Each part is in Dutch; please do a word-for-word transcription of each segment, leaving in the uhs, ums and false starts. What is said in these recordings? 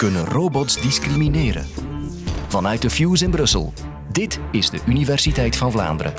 Kunnen robots discrimineren? Vanuit de Fuse in Brussel. Dit is de Universiteit van Vlaanderen.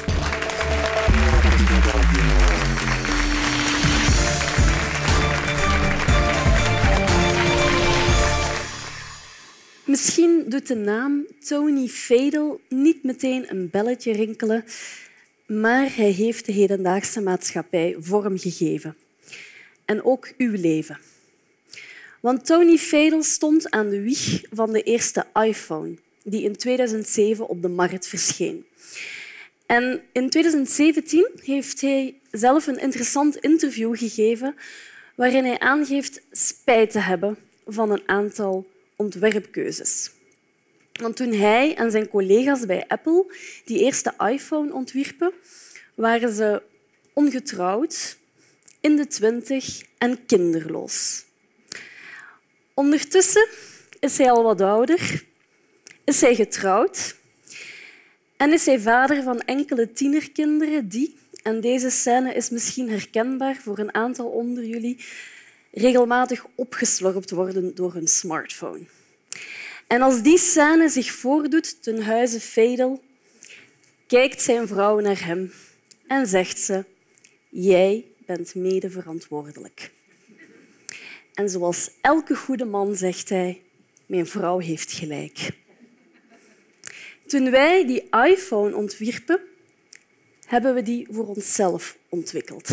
Misschien doet de naam Tony Fadell niet meteen een belletje rinkelen, maar hij heeft de hedendaagse maatschappij vormgegeven. En ook uw leven. Want Tony Fadell stond aan de wieg van de eerste iPhone, die in tweeduizend zeven op de markt verscheen. En in tweeduizend zeventien heeft hij zelf een interessant interview gegeven waarin hij aangeeft spijt te hebben van een aantal ontwerpkeuzes. Want toen hij en zijn collega's bij Apple die eerste iPhone ontwierpen, waren ze ongetrouwd, in de twintig en kinderloos. Ondertussen is hij al wat ouder, is hij getrouwd en is hij vader van enkele tienerkinderen die, en deze scène is misschien herkenbaar voor een aantal onder jullie, regelmatig opgeslorpt worden door hun smartphone. En als die scène zich voordoet ten huize Fadell, kijkt zijn vrouw naar hem en zegt ze: jij bent mede verantwoordelijk. En zoals elke goede man zegt hij: mijn vrouw heeft gelijk. Toen wij die iPhone ontwierpen, hebben we die voor onszelf ontwikkeld.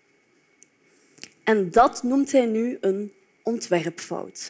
En dat noemt hij nu een ontwerpfout.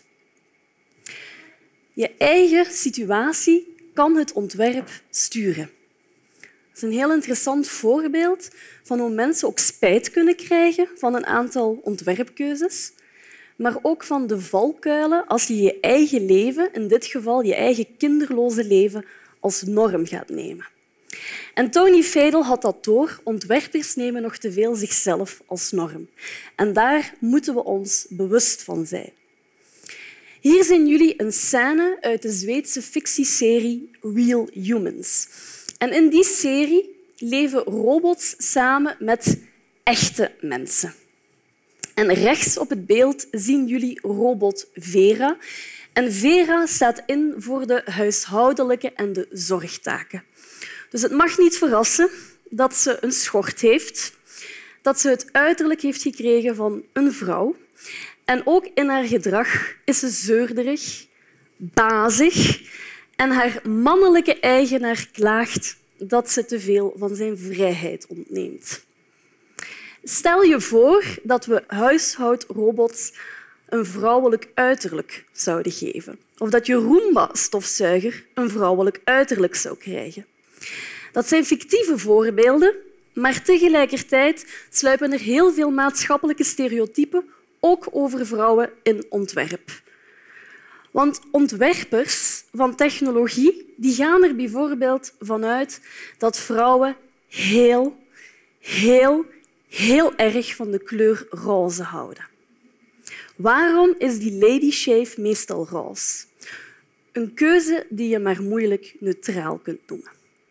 Je eigen situatie kan het ontwerp sturen. Dat is een heel interessant voorbeeld van hoe mensen ook spijt kunnen krijgen van een aantal ontwerpkeuzes, maar ook van de valkuilen als je je eigen leven, in dit geval je eigen kinderloze leven, als norm gaat nemen. En Tony Fadell had dat door. Ontwerpers nemen nog te veel zichzelf als norm. En daar moeten we ons bewust van zijn. Hier zien jullie een scène uit de Zweedse fictieserie Real Humans. En in die serie leven robots samen met echte mensen. En rechts op het beeld zien jullie robot Vera. En Vera staat in voor de huishoudelijke en de zorgtaken. Dus het mag niet verrassen dat ze een schort heeft, dat ze het uiterlijk heeft gekregen van een vrouw. En ook in haar gedrag is ze zeurderig, bazig en haar mannelijke eigenaar klaagt dat ze te veel van zijn vrijheid ontneemt. Stel je voor dat we huishoudrobots een vrouwelijk uiterlijk zouden geven. Of dat je Roomba-stofzuiger een vrouwelijk uiterlijk zou krijgen. Dat zijn fictieve voorbeelden, maar tegelijkertijd sluipen er heel veel maatschappelijke stereotypen ook over vrouwen in ontwerp. Want ontwerpers van technologie die gaan er bijvoorbeeld vanuit dat vrouwen heel, heel, heel erg van de kleur roze houden. Waarom is die lady shave meestal roze? Een keuze die je maar moeilijk neutraal kunt noemen.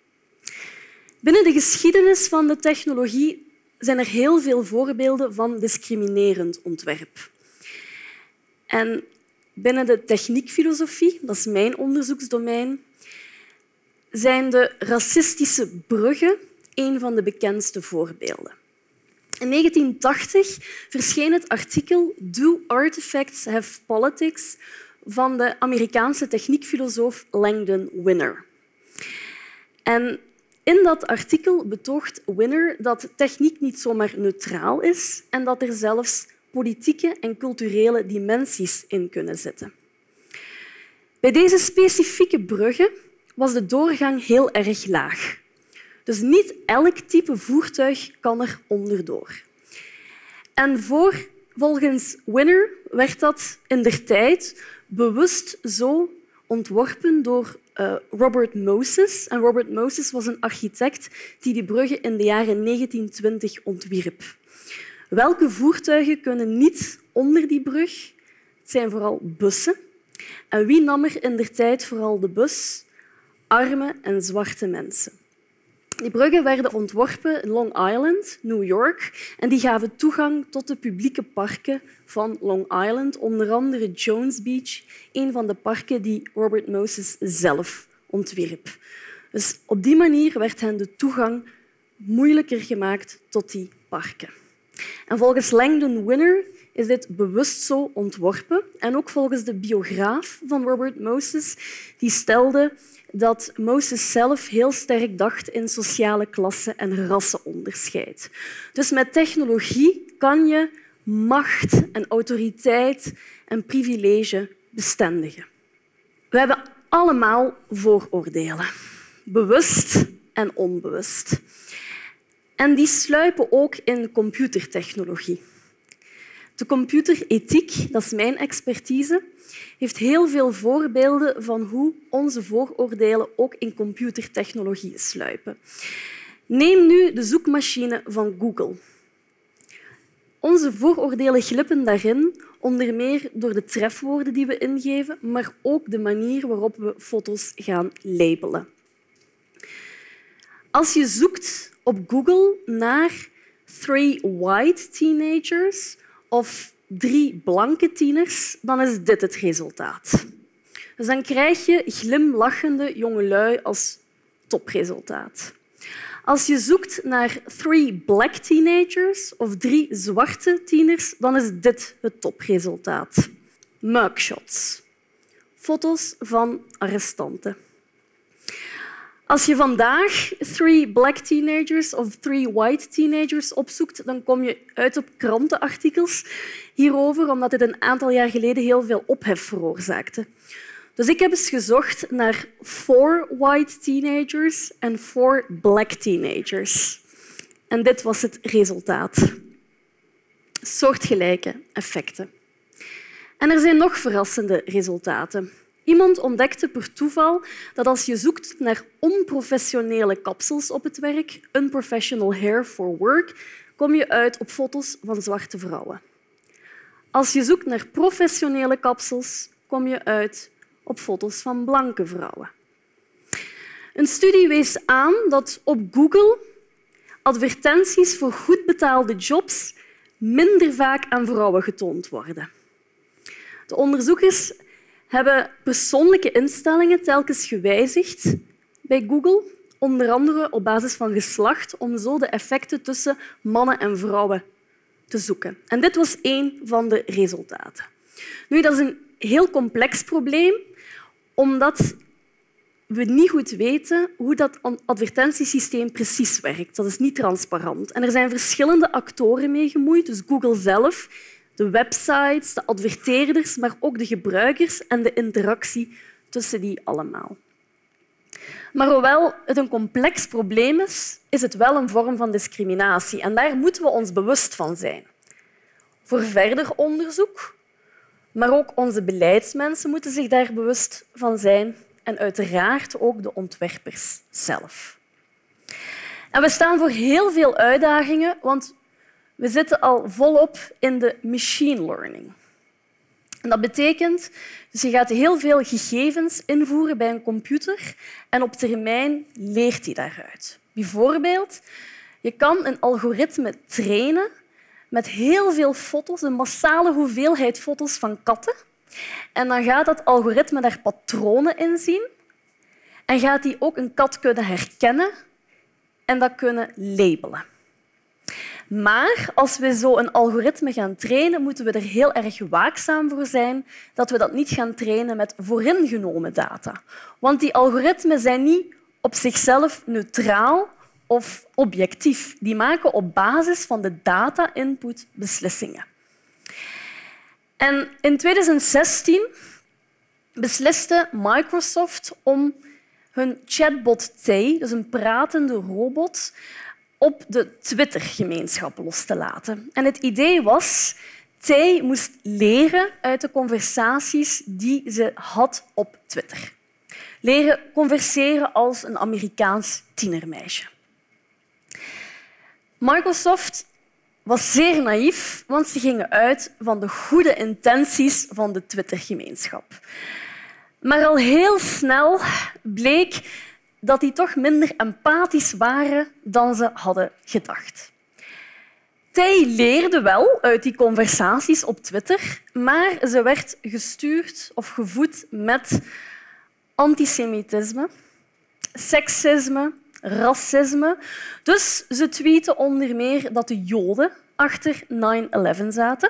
Binnen de geschiedenis van de technologie zijn er heel veel voorbeelden van discriminerend ontwerp. En binnen de techniekfilosofie, dat is mijn onderzoeksdomein, zijn de racistische bruggen een van de bekendste voorbeelden. In negentien tachtig verscheen het artikel Do Artifacts Have Politics van de Amerikaanse techniekfilosoof Langdon Winner. En in dat artikel betoogt Winner dat techniek niet zomaar neutraal is en dat er zelfs politieke en culturele dimensies in kunnen zitten. Bij deze specifieke bruggen was de doorgang heel erg laag. Dus niet elk type voertuig kan er onderdoor. En voor, volgens Winner werd dat indertijd bewust zo ontworpen door uh, Robert Moses. En Robert Moses was een architect die die bruggen in de jaren negentien twintig ontwierp. Welke voertuigen kunnen niet onder die brug? Het zijn vooral bussen. En wie nam er indertijd vooral de bus? Arme en zwarte mensen. Die bruggen werden ontworpen in Long Island, New York, en die gaven toegang tot de publieke parken van Long Island, onder andere Jones Beach, een van de parken die Robert Moses zelf ontwierp. Dus op die manier werd hen de toegang moeilijker gemaakt tot die parken. En volgens Langdon Winner is dit bewust zo ontworpen. En ook volgens de biograaf van Robert Moses, die stelde dat Moses zelf heel sterk dacht in sociale klassen en rassenonderscheid. Dus met technologie kan je macht en autoriteit en privilege bestendigen. We hebben allemaal vooroordelen, bewust en onbewust. En die sluipen ook in computertechnologie. De computerethiek, dat is mijn expertise, heeft heel veel voorbeelden van hoe onze vooroordelen ook in computertechnologie sluipen. Neem nu de zoekmachine van Google. Onze vooroordelen glippen daarin, onder meer door de trefwoorden die we ingeven, maar ook de manier waarop we foto's gaan labelen. Als je zoekt op Google naar three white teenagers of drie blanke tieners, dan is dit het resultaat. Dus dan krijg je glimlachende jongelui als topresultaat. Als je zoekt naar three black teenagers of drie zwarte tieners, dan is dit het topresultaat. Mugshots. Foto's van arrestanten. Als je vandaag three black teenagers of three white teenagers opzoekt, dan kom je uit op krantenartikels hierover, omdat dit een aantal jaar geleden heel veel ophef veroorzaakte. Dus ik heb eens gezocht naar four white teenagers en four black teenagers. En dit was het resultaat. Soortgelijke effecten. En er zijn nog verrassende resultaten. Iemand ontdekte per toeval dat als je zoekt naar onprofessionele kapsels op het werk, unprofessional hair for work, kom je uit op foto's van zwarte vrouwen. Als je zoekt naar professionele kapsels, kom je uit op foto's van blanke vrouwen. Een studie wees aan dat op Google advertenties voor goed betaalde jobs minder vaak aan vrouwen getoond worden. De onderzoekers hebben persoonlijke instellingen telkens gewijzigd bij Google, onder andere op basis van geslacht, om zo de effecten tussen mannen en vrouwen te zoeken. En dit was één van de resultaten. Nu, dat is een heel complex probleem, omdat we niet goed weten hoe dat advertentiesysteem precies werkt. Dat is niet transparant. En er zijn verschillende actoren mee gemoeid, dus Google zelf, de websites, de adverteerders, maar ook de gebruikers en de interactie tussen die allemaal. Maar hoewel het een complex probleem is, is het wel een vorm van discriminatie. En daar moeten we ons bewust van zijn. Voor verder onderzoek, maar ook onze beleidsmensen moeten zich daar bewust van zijn en uiteraard ook de ontwerpers zelf. En we staan voor heel veel uitdagingen, want we zitten al volop in de machine learning. En dat betekent dus je gaat heel veel gegevens invoeren bij een computer en op termijn leert hij daaruit. Bijvoorbeeld, je kan een algoritme trainen met heel veel foto's, een massale hoeveelheid foto's van katten. En dan gaat dat algoritme daar patronen in zien en gaat hij ook een kat kunnen herkennen en dat kunnen labelen. Maar als we zo een algoritme gaan trainen, moeten we er heel erg waakzaam voor zijn dat we dat niet gaan trainen met vooringenomen data. Want die algoritmen zijn niet op zichzelf neutraal of objectief. Die maken op basis van de data-input beslissingen. En in twintig zestien besliste Microsoft om hun chatbot Tay, dus een pratende robot, op de Twitter-gemeenschap los te laten. En het idee was, Tay moest leren uit de conversaties die ze had op Twitter. Leren converseren als een Amerikaans tienermeisje. Microsoft was zeer naïef, want ze gingen uit van de goede intenties van de Twitter-gemeenschap. Maar al heel snel bleek dat die toch minder empathisch waren dan ze hadden gedacht. Zij leerde wel uit die conversaties op Twitter, maar ze werd gestuurd of gevoed met antisemitisme, seksisme, racisme. Dus ze tweette onder meer dat de Joden achter nine eleven zaten.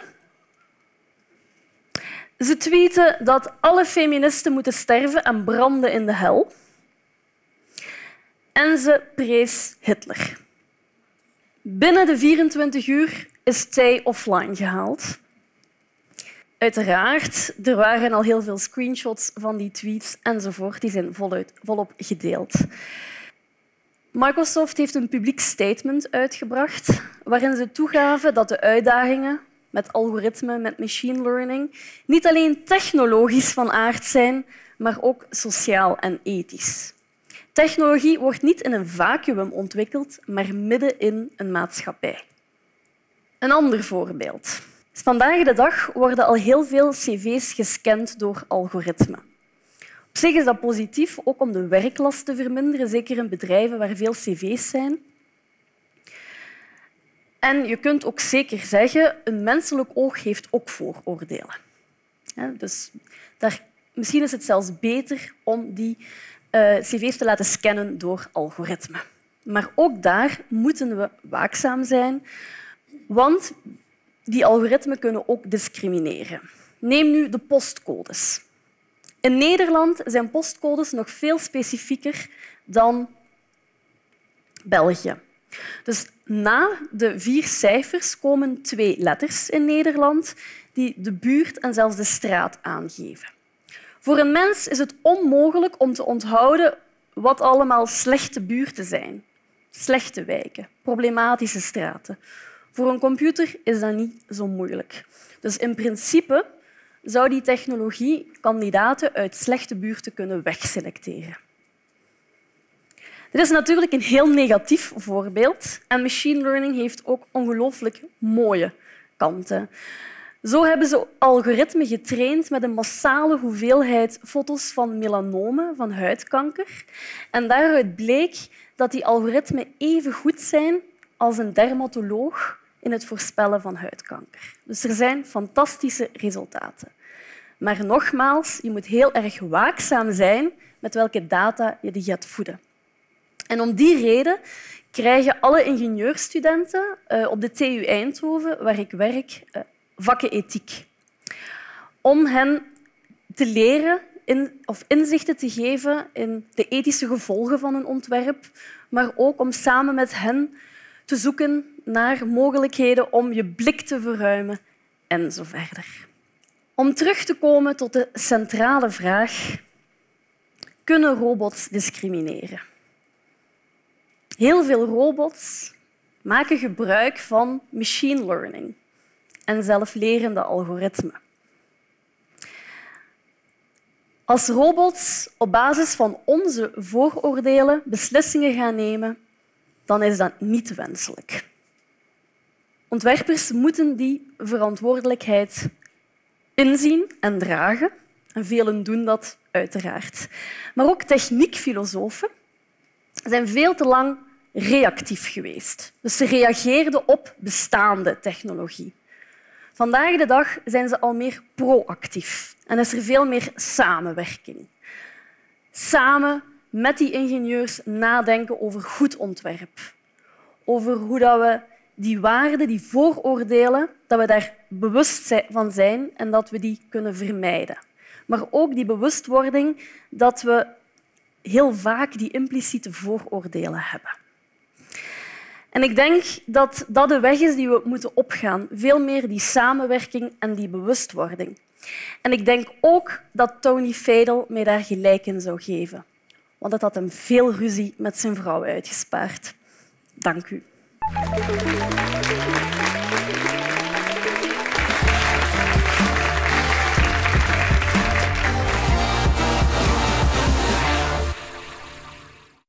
Ze tweette dat alle feministen moeten sterven en branden in de hel. En ze prees Hitler. Binnen de vierentwintig uur is zij offline gehaald. Uiteraard, er waren al heel veel screenshots van die tweets enzovoort. Die zijn voluit, volop gedeeld. Microsoft heeft een publiek statement uitgebracht waarin ze toegaven dat de uitdagingen met algoritme, met machine learning, niet alleen technologisch van aard zijn, maar ook sociaal en ethisch. Technologie wordt niet in een vacuüm ontwikkeld, maar midden in een maatschappij. Een ander voorbeeld. Vandaag de dag worden al heel veel cv's gescand door algoritmen. Op zich is dat positief, ook om de werklast te verminderen, zeker in bedrijven waar veel cv's zijn. En je kunt ook zeker zeggen, een menselijk oog heeft ook vooroordelen. Dus daar, misschien is het zelfs beter om die uh, cv's te laten scannen door algoritmen. Maar ook daar moeten we waakzaam zijn, want die algoritmen kunnen ook discrimineren. Neem nu de postcodes. In Nederland zijn postcodes nog veel specifieker dan België. Dus na de vier cijfers komen twee letters in Nederland die de buurt en zelfs de straat aangeven. Voor een mens is het onmogelijk om te onthouden wat allemaal slechte buurten zijn. Slechte wijken, problematische straten. Voor een computer is dat niet zo moeilijk. Dus in principe zou die technologie kandidaten uit slechte buurten kunnen wegselecteren. Dit is natuurlijk een heel negatief voorbeeld en machine learning heeft ook ongelooflijk mooie kanten. Zo hebben ze algoritmen getraind met een massale hoeveelheid foto's van melanomen, van huidkanker. En daaruit bleek dat die algoritmen even goed zijn als een dermatoloog in het voorspellen van huidkanker. Dus er zijn fantastische resultaten. Maar nogmaals, je moet heel erg waakzaam zijn met welke data je die gaat voeden. En om die reden krijgen alle ingenieurstudenten op de T U Eindhoven, waar ik werk, vakken ethiek. Om hen te leren in, of inzichten te geven in de ethische gevolgen van een ontwerp, maar ook om samen met hen te zoeken naar mogelijkheden om je blik te verruimen en zo verder. Om terug te komen tot de centrale vraag: kunnen robots discrimineren? Heel veel robots maken gebruik van machine learning en zelflerende algoritmen. Als robots op basis van onze vooroordelen beslissingen gaan nemen, dan is dat niet wenselijk. Ontwerpers moeten die verantwoordelijkheid inzien en dragen. En velen doen dat uiteraard. Maar ook techniekfilosofen zijn veel te lang reactief geweest. Dus ze reageerden op bestaande technologie. Vandaag de dag zijn ze al meer proactief en is er veel meer samenwerking. Samen met die ingenieurs nadenken over goed ontwerp. Over hoe we die waarden, die vooroordelen, dat we daar bewust van zijn en dat we die kunnen vermijden. Maar ook die bewustwording dat we heel vaak die impliciete vooroordelen hebben. En ik denk dat dat de weg is die we moeten opgaan. Veel meer die samenwerking en die bewustwording. En ik denk ook dat Tony Fadell mij daar gelijk in zou geven. Want dat had hem veel ruzie met zijn vrouw uitgespaard. Dank u.